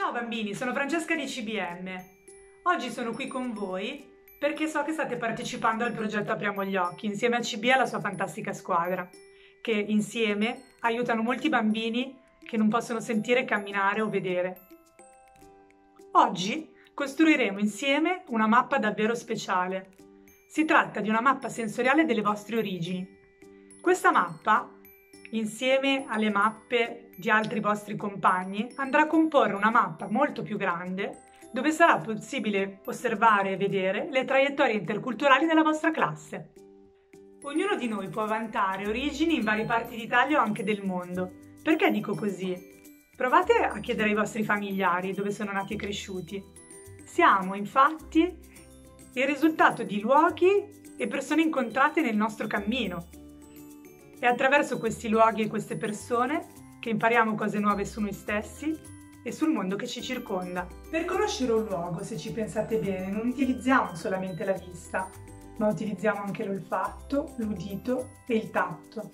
Ciao bambini, sono Francesca di CBM. Oggi sono qui con voi perché so che state partecipando al progetto Apriamo gli occhi insieme a CB e alla sua fantastica squadra, che insieme aiutano molti bambini che non possono sentire, camminare o vedere. Oggi costruiremo insieme una mappa davvero speciale. Si tratta di una mappa sensoriale delle vostre origini. Questa mappa, insieme alle mappe di altri vostri compagni, andrà a comporre una mappa molto più grande dove sarà possibile osservare e vedere le traiettorie interculturali della vostra classe. Ognuno di noi può vantare origini in varie parti d'Italia o anche del mondo. Perché dico così? Provate a chiedere ai vostri familiari dove sono nati e cresciuti. Siamo infatti il risultato di luoghi e persone incontrate nel nostro cammino. È attraverso questi luoghi e queste persone che impariamo cose nuove su noi stessi e sul mondo che ci circonda. Per conoscere un luogo, se ci pensate bene, non utilizziamo solamente la vista, ma utilizziamo anche l'olfatto, l'udito e il tatto.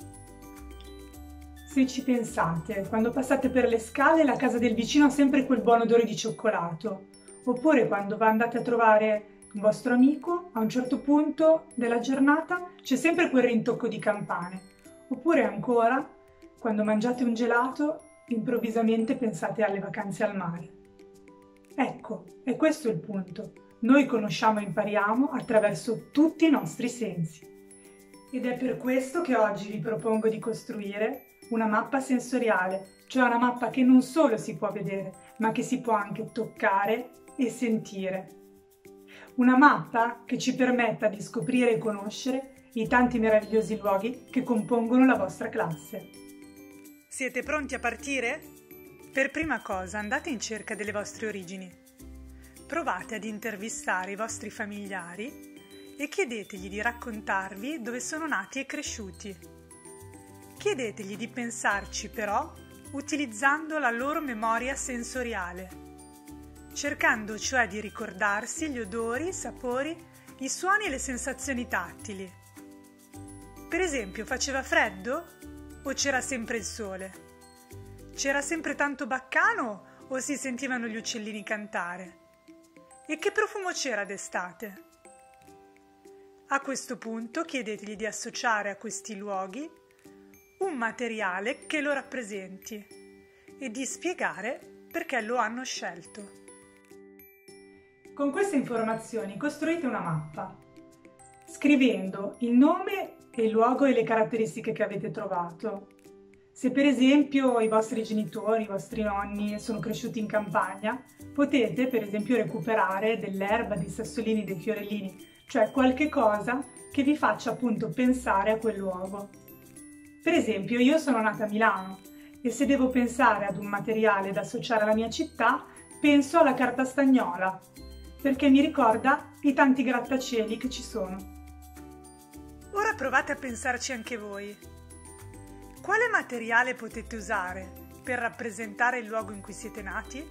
Se ci pensate, quando passate per le scale, la casa del vicino ha sempre quel buon odore di cioccolato, oppure quando andate a trovare un vostro amico, a un certo punto della giornata c'è sempre quel rintocco di campane. Oppure ancora, quando mangiate un gelato, improvvisamente pensate alle vacanze al mare. Ecco, è questo il punto. Noi conosciamo e impariamo attraverso tutti i nostri sensi. Ed è per questo che oggi vi propongo di costruire una mappa sensoriale, cioè una mappa che non solo si può vedere, ma che si può anche toccare e sentire. Una mappa che ci permetta di scoprire e conoscere i tanti meravigliosi luoghi che compongono la vostra classe. Siete pronti a partire? Per prima cosa andate in cerca delle vostre origini. Provate ad intervistare i vostri familiari e chiedetegli di raccontarvi dove sono nati e cresciuti. Chiedetegli di pensarci però utilizzando la loro memoria sensoriale, cercando cioè di ricordarsi gli odori, i sapori, i suoni e le sensazioni tattili. Per esempio, faceva freddo o c'era sempre il sole? C'era sempre tanto baccano o si sentivano gli uccellini cantare? E che profumo c'era d'estate? A questo punto chiedetegli di associare a questi luoghi un materiale che lo rappresenti e di spiegare perché lo hanno scelto. Con queste informazioni costruite una mappa, scrivendo il nome e il luogo e le caratteristiche che avete trovato. Se per esempio i vostri genitori, i vostri nonni sono cresciuti in campagna, potete per esempio recuperare dell'erba, dei sassolini, dei fiorellini, cioè qualche cosa che vi faccia appunto pensare a quel luogo. Per esempio io sono nata a Milano e se devo pensare ad un materiale da associare alla mia città, penso alla carta stagnola, perché mi ricorda i tanti grattacieli che ci sono. Ora provate a pensarci anche voi. Quale materiale potete usare per rappresentare il luogo in cui siete nati?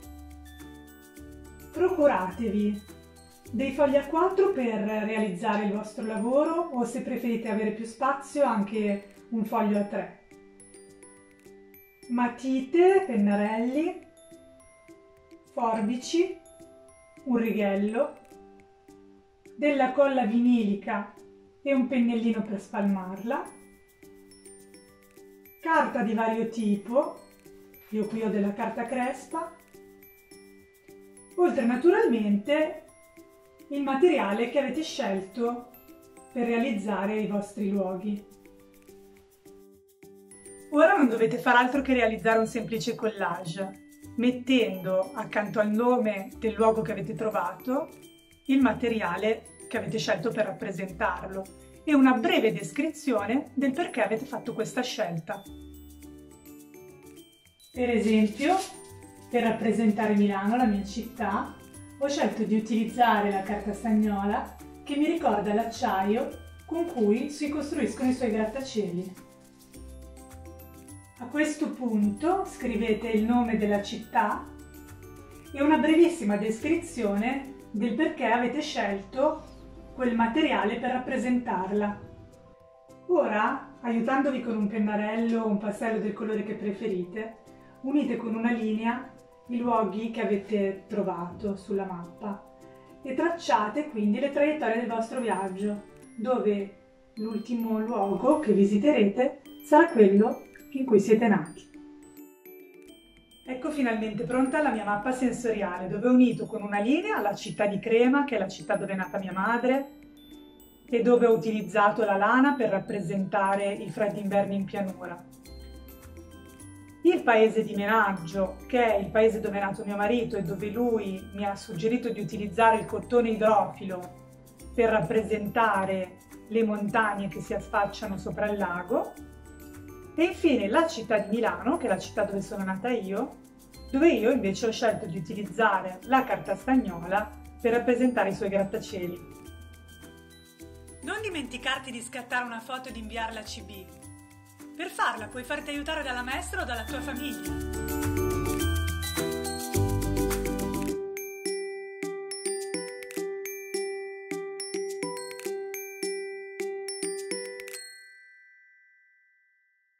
Procuratevi dei fogli A4 per realizzare il vostro lavoro o, se preferite avere più spazio, anche un foglio A3. Matite, pennarelli, forbici, un righello, della colla vinilica e un pennellino per spalmarla, carta di vario tipo, io qui ho della carta crespa, oltre naturalmente il materiale che avete scelto per realizzare i vostri luoghi. Ora non dovete far altro che realizzare un semplice collage, mettendo accanto al nome del luogo che avete trovato il materiale che avete scelto per rappresentarlo e una breve descrizione del perché avete fatto questa scelta. Per esempio, per rappresentare Milano, la mia città, ho scelto di utilizzare la carta stagnola che mi ricorda l'acciaio con cui si costruiscono i suoi grattacieli. A questo punto scrivete il nome della città e una brevissima descrizione del perché avete scelto quel materiale per rappresentarla. Ora, aiutandovi con un pennarello o un pastello del colore che preferite, unite con una linea i luoghi che avete trovato sulla mappa e tracciate quindi le traiettorie del vostro viaggio, dove l'ultimo luogo che visiterete sarà quello in cui siete nati. Ecco finalmente pronta la mia mappa sensoriale, dove ho unito con una linea la città di Crema, che è la città dove è nata mia madre, e dove ho utilizzato la lana per rappresentare i freddi inverni in pianura. Il paese di Menaggio, che è il paese dove è nato mio marito e dove lui mi ha suggerito di utilizzare il cottone idrofilo per rappresentare le montagne che si affacciano sopra il lago. E infine la città di Milano, che è la città dove sono nata io, dove io invece ho scelto di utilizzare la carta stagnola per rappresentare i suoi grattacieli. Non dimenticarti di scattare una foto ed inviarla a CB. Per farla puoi farti aiutare dalla maestra o dalla tua famiglia.